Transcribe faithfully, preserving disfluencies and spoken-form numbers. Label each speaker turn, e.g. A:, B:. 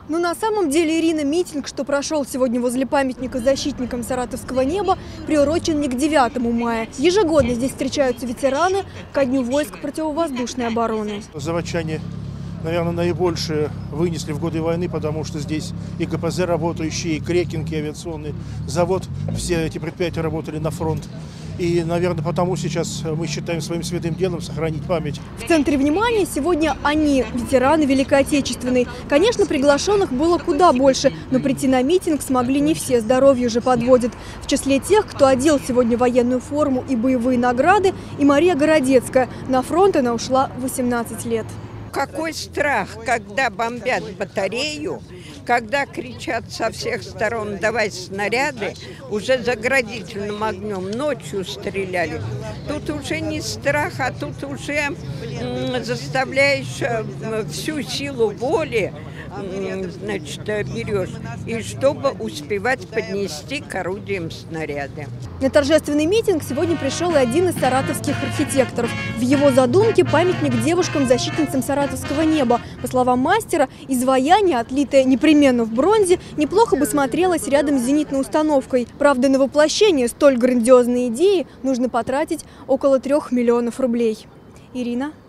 A: Но на самом деле, Ирина, митинг, что прошел сегодня возле памятника защитникам саратовского неба, приурочен не к девятому мая. Ежегодно здесь встречаются ветераны ко дню войск противовоздушной обороны.
B: Заводчане, наверное, наибольшие вынесли в годы войны, потому что здесь и ГПЗ работающие, и Крекинг, и авиационный завод. Все эти предприятия работали на фронт. И, наверное, потому сейчас мы считаем своим святым делом сохранить память.
A: В центре внимания сегодня они, ветераны Великой Отечественной. Конечно, приглашенных было куда больше, но прийти на митинг смогли не все, здоровье же подводит. В числе тех, кто одел сегодня военную форму и боевые награды, и Мария Городецкая. На фронт она ушла в восемнадцать лет.
C: Какой страх, когда бомбят батарею, когда кричат со всех сторон «давай снаряды», уже заградительным огнем ночью стреляли. Тут уже не страх, а тут уже заставляешь всю силу воли, значит, берешь, и чтобы успевать поднести к орудиям снаряды.
A: На торжественный митинг сегодня пришел и один из саратовских архитекторов. В его задумке памятник девушкам-защитницам саратовского неба. По словам мастера, изваяние, отлитое непременно в бронзе, неплохо бы смотрелось рядом с зенитной установкой. Правда, на воплощение столь грандиозной идеи нужно потратить около трех миллионов рублей. Ирина.